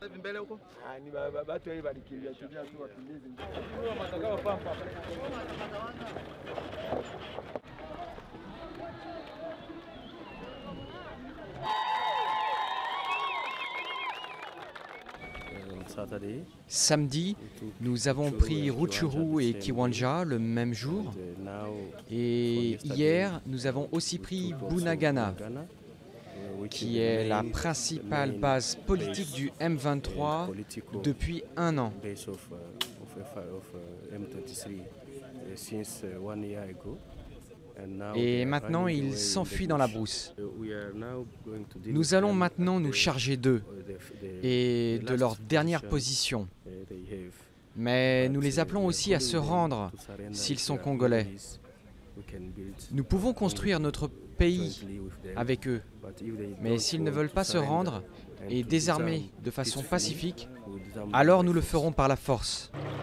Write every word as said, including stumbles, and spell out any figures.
Samedi, nous avons pris Rutshuru et Kiwanja le même jour. Et hier, nous avons aussi pris Bunagana, qui est la principale base politique du M vingt-trois depuis un an. Et maintenant, ils s'enfuient dans la brousse. Nous allons maintenant nous charger d'eux et de leur dernière position. Mais nous les appelons aussi à se rendre s'ils sont congolais. Nous pouvons construire notre pays avec eux, mais s'ils ne veulent pas se rendre et désarmer de façon pacifique, alors nous le ferons par la force.